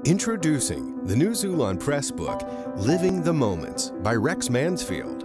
Introducing the new Xulon Press book, Living the Moments by Rex Mansfield.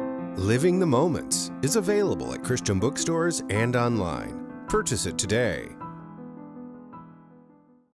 Living the Moments is available at Christian bookstores and online. Purchase it today.